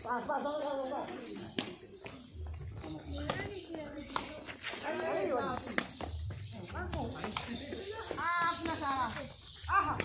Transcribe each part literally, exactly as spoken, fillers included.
Pas, pas, pas, pas, pas. Ayo. Ah, sudah salah. Ah.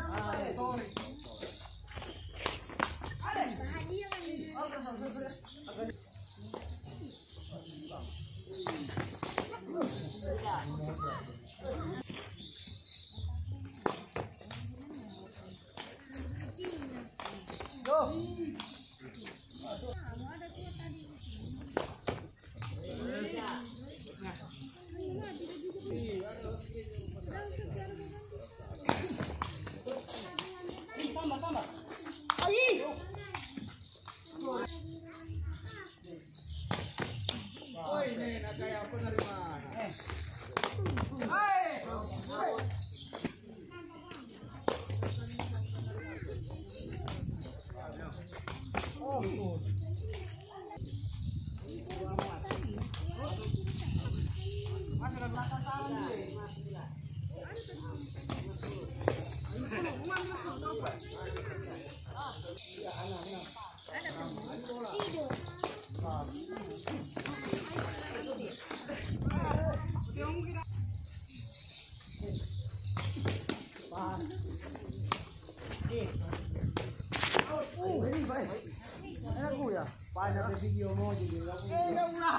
Aku ya, banyak video mau jadi enggak punya.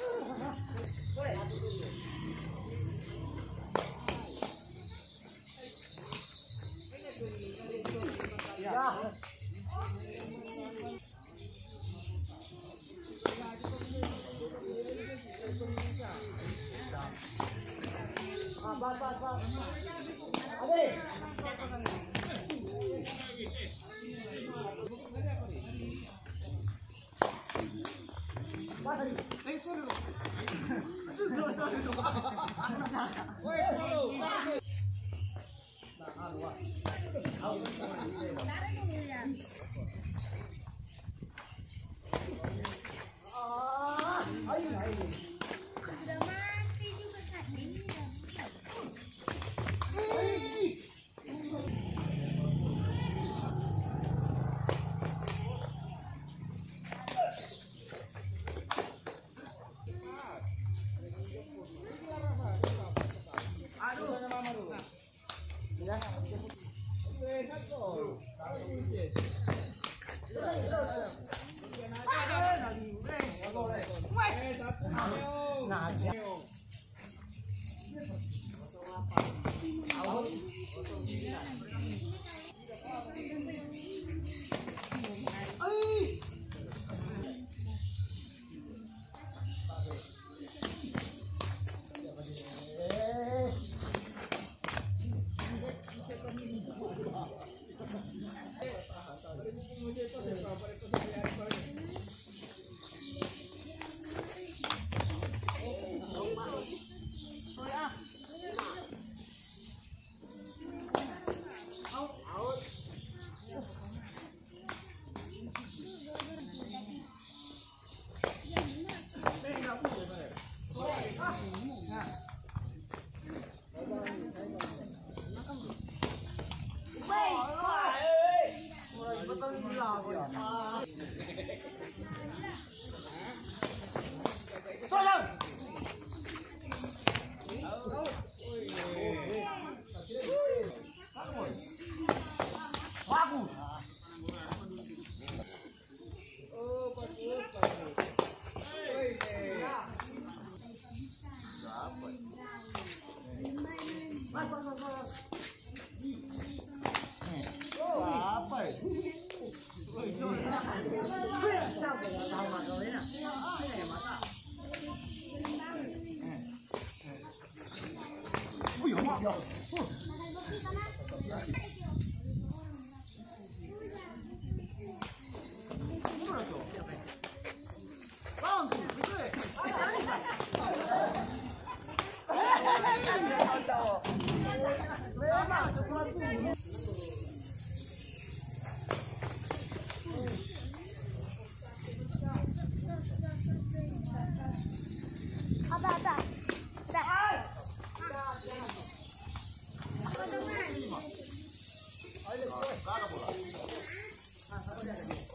Ya. Ah, bas, bas, bas. Ade.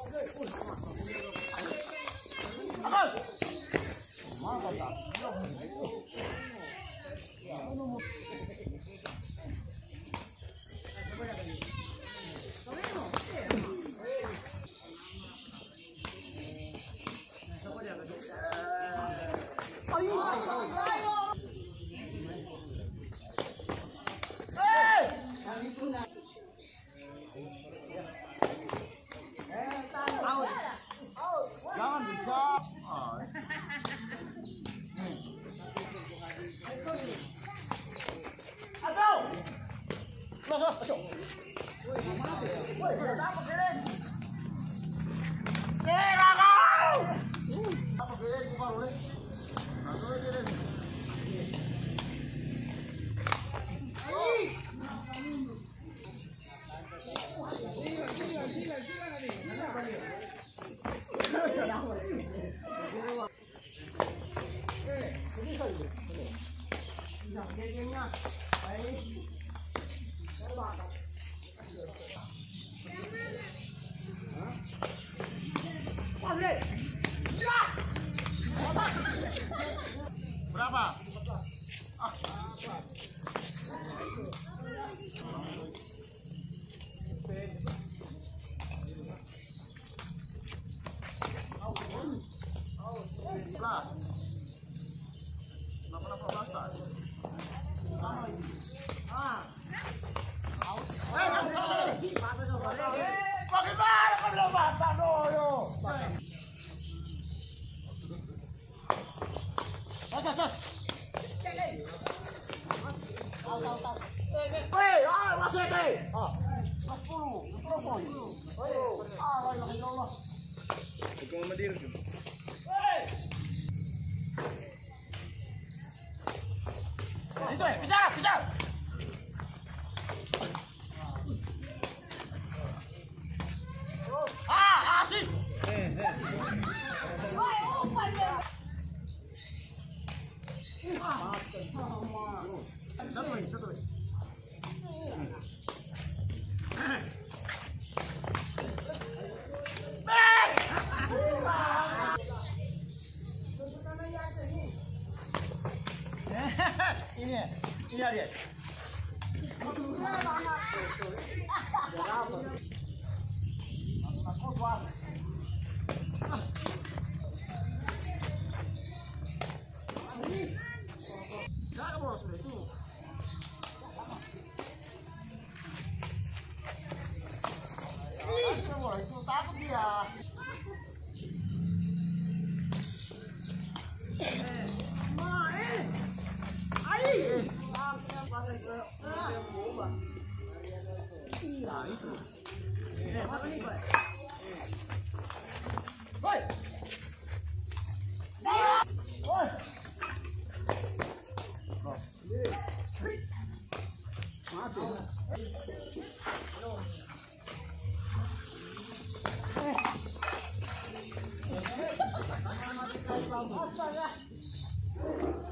Jangan bisa. Aduh. Loh, loh, aduh. Woi, woi, sudah dapat keren. Eh, kakak. Apa keren bukan oleh? Langsung aja keren. Berapa? Ah. Bagaimana kalau basah dulu? Tos, tos. Tahu, tahu, tahu. Weh, ah, masih teh. Ah, mas sepuluh, sepuluh poin. Oh, ah, la ilaha illallah. Itu mau dir. Weh. Itu, bisa, bisa. Ah, asik. Eh, eh. Woi, umpan dia. Satu lagi, satu lagi. Ini, ini dia. Jangan bolos sudah itu. Ih, bola itu takut dia. Eh, ma, eh, ai. Iya itu. Eh, apa ini pak? Woi. Woi. Astaga.